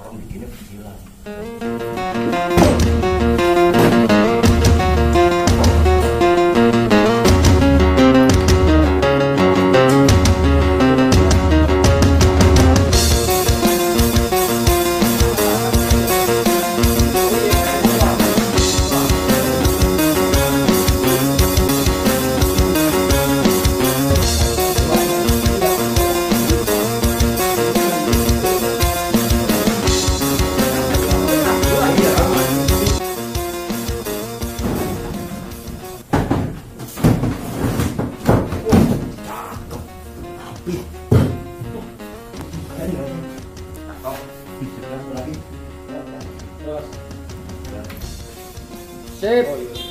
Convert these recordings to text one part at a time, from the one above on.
orang bikinnya kecilan. Sip.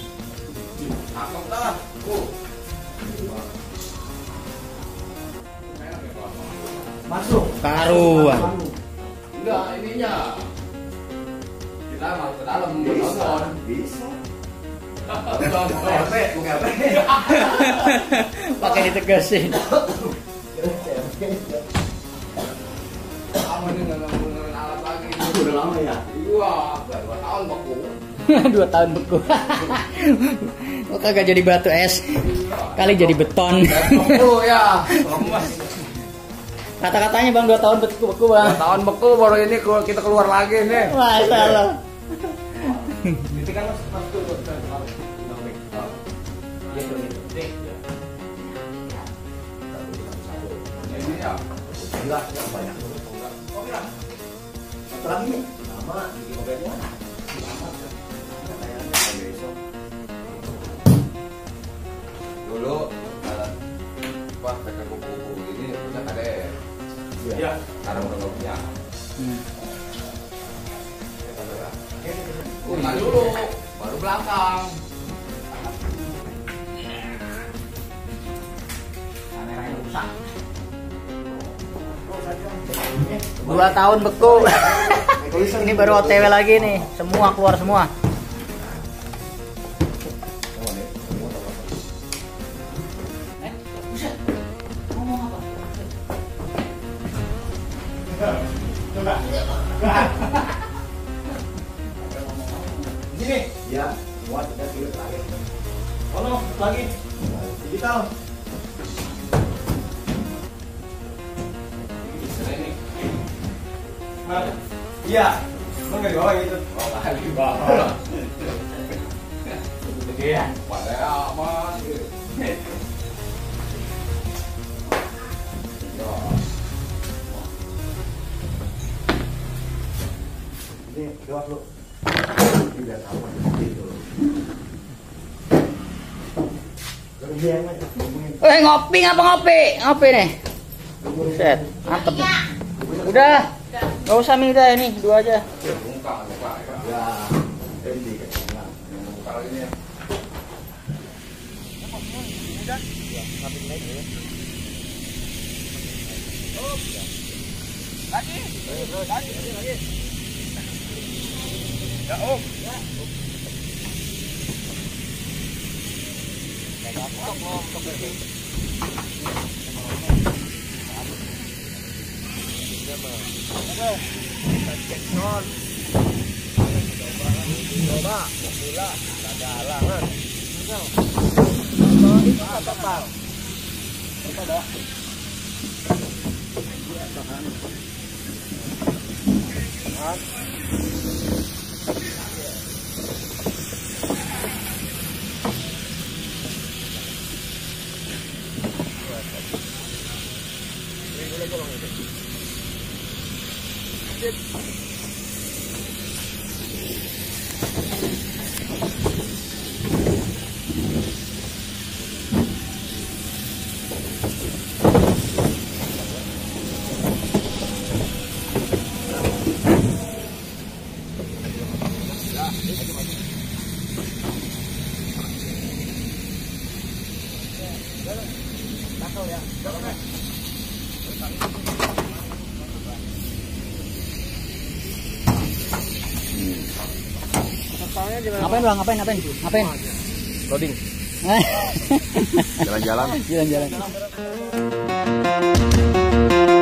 Masuk. Karuan. Enggak, ininya. Kita masuk ke dalam nonton. Bisa. Pakai ditegasin. Kamu ini nggak ngomongin alat lagi. Udah lama ya? Iya, udah 2 tahun beku. 2 tahun beku. Kok kagak jadi batu es? Kali jadi beton. Beku ya, lemes. Kata-katanya Bang 2 tahun beku Bang. 2 tahun beku baru ini kita keluar lagi nih. Masalah. Itu kan masuk ke Ini ya. enggak banyak. Satu lagi nih, lama bikin mobilnya. Lama kan. Katanya besok. Dulu pas pakai kuku-kuku gini punya kade. Iya. Sekarang udah nggak punya. Punya dulu, baru belakang. Kameranya rusak. 2 tahun beku. Ini baru OTW lagi nih. Semua keluar semua. Gini, ya, muat sudah kilo terakhir. Oh, lagi digital. Iya, emang nggak di bawah gitu. Oh, nggak di bawah. Iya. Pada aman. Ini lewat lu. Tidak tahu gitu. Ngopi ngapa ngopi? Ngopi nih. Set, mantep. Udah. Gak usah minta ini, 2 aja. Buka ya. Ya, ini kayaknya. Buka lagi nih. Lagi. Ya, Om. Coba, gula, ada halangan. Ngapain Bang? Ngapain? Loading. Jalan-jalan. Jalan-jalan.